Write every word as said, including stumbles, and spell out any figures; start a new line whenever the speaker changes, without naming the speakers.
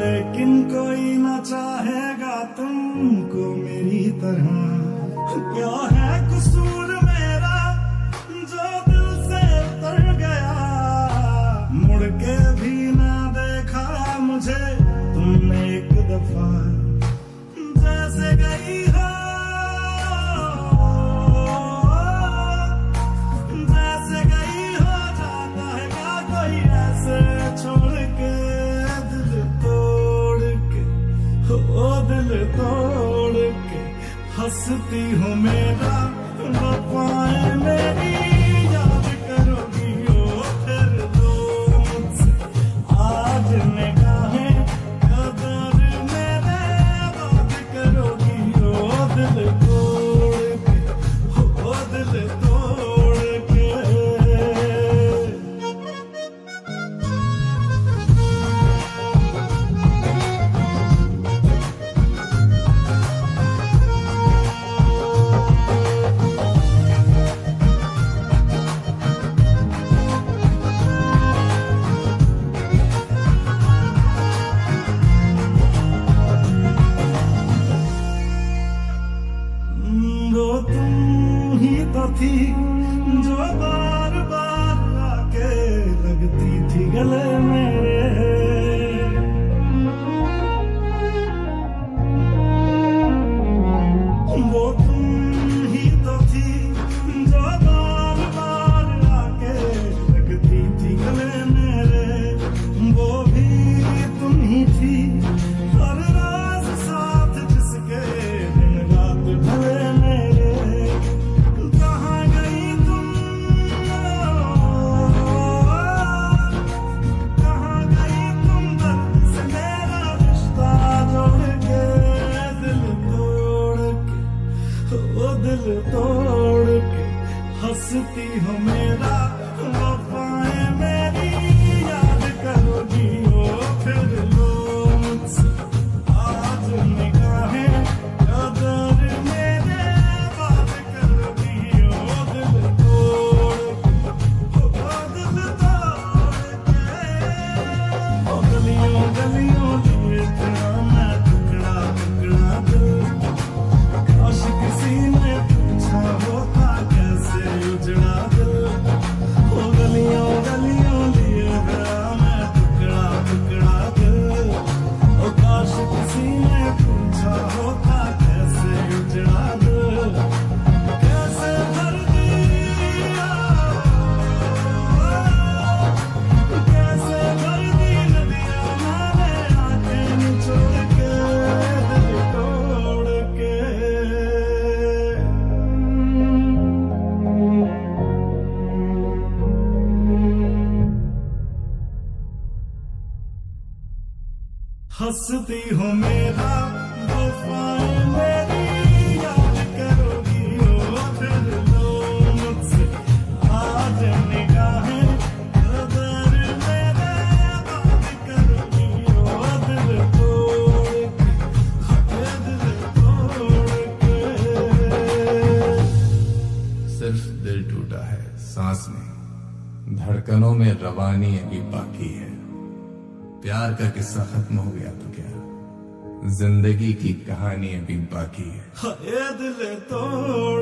लेकिन कोई ना चाहेगा तुमको मेरी तरह। क्या है कसूर मेरा जो दिल से उतर गया, मुड़ के भी ना देखा मुझे तुमने एक दफा। जैसे गई हो जैसे गई हो जाता है क्या कोई ऐसे छोड़ के, दिल तोड़ के हो दिल तोड़ के हंसती हूँ मेरा वफाएं मेरी याद करोगी ओ फिर दो मुझसे आज निगाहें कदर मेरे बात करोगी ओ दिल तोड़ के ओ दिल तोड़ के। वो तुम ही तो थी जो बार बार आके लगती थी गले मेरे। वो तुम ही तो थी जो बार बार आके लगती थी गले मेरे। वो भी तुम ही थी हर रात साथ जिसके दिन रात ढले मेरे। कहाँ गई तुम कहाँ गई तुम दर्द से मेरा रिश्ता जोड़ के, दिल तोड़ के ओ दिल तोड़ के हंसती हो मेरा वफाएं मेरी याद करोगी ओ फिर लो मुझसे आज निगाहें कदर मेरे बात करोगी ओ दिल तोड़ के ओ दिल तोड़ के। ओ गलियों गलियों लिए तेरा मैं टुकड़ा टुकड़ा दिल, काश किसी ने पूछा होता कैसे उजड़ा दिल। ओ गलियों गलियों लिए तेरा मैं टुकड़ा टुकड़ा दिल, ओ काश किसी ने पूछा होता कैसे उजड़ा दिल। कैसे भर दिया कैसे भर दी नदियां मैंने आंखें निचोड़ के, दिल तोड़ के। हंसती हो मेरा वफाएं मेरी याद करोगी ओ फिर लो मुझसे आज निगाहें कदर मेरे बात करोगी ओ दिल तोड़ के दिल तोड़ के।
सिर्फ दिल टूटा है, सांस नहीं, धड़कनों में रवानी अभी बाकी है। प्यार का किस्सा खत्म हो गया तो क्या, जिंदगी की कहानी अभी बाकी है।
हाय दिल तोड़